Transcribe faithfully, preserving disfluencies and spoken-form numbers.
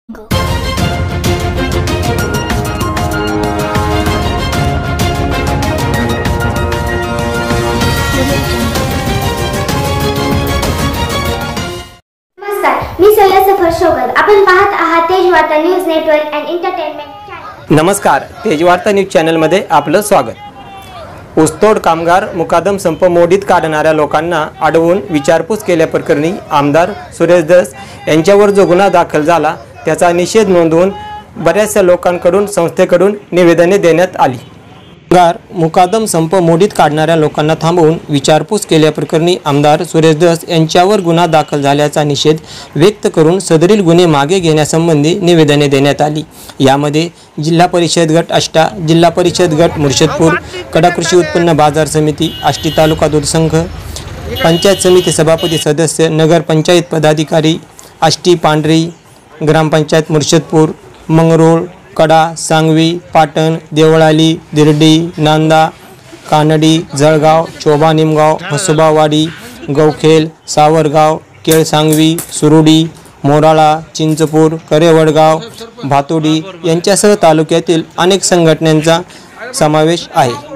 मी सय्यद सफर शौकत. आपण पाहत आहात Tejvarta news network and entertainment. नमस्कार, तेजवार्ता न्यूज चॅनलमध्ये आपलं स्वागत. ऊसतोड कामगार मुकादम संप मोडीत काढणाऱ्या लोकांना अडवून विचारपूस केल्याप्रकरणी आमदार सुरेश धस यांच्यावर जो गुन्हा दाखल झाला त्याचा निषेध नोंदवून बऱ्याचशा लोकांकडून संस्थेकडून निवेदने देण्यात आली. कामगार मुकादम संप मोडीत काढणाऱ्या लोकांना थांबवून विचारपूस केल्याप्रकरणी आमदार सुरेश धस यांच्यावर गुन्हा दाखल झाल्याचा निषेध व्यक्त करून सदरील गुन्हे मागे घेण्यासंबंधी निवेदने देण्यात आली. यामध्ये जिल्हा परिषद गट आष्टा, जिल्हा परिषद गट मुर्शदपूर, कडा कृषी उत्पन्न बाजार समिती, आष्टी तालुका दूध संघ, पंचायत समिती सभापती सदस्य, नगर पंचायत पदाधिकारी, आष्टी पांढरी, ग्रामपंचायत मुर्शदपूर, मंगरोळ, कडा, सांगवी, पाटण, देवळाली, दिर्डी, नांदा, कानडी, जळगाव, चोबा निमगाव, हसोबावाडी, गवखेल, सावरगाव, केळसांगवी, सुरुडी, मोराळा, चिंचपूर, करेवडगाव, भातोडी यांच्यासह तालुक्यातील अनेक संघटनांचा समावेश आहे.